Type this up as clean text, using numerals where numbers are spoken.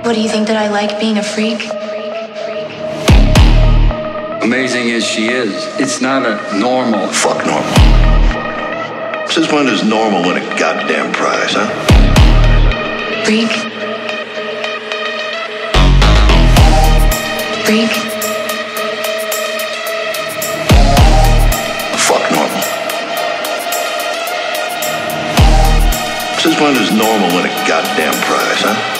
What, do you think that I like being a freak? Amazing as she is, it's not a normal. Fuck normal. Since when does normal win a goddamn prize, huh? Freak? Freak? Fuck normal. Since when does normal win a goddamn prize, huh?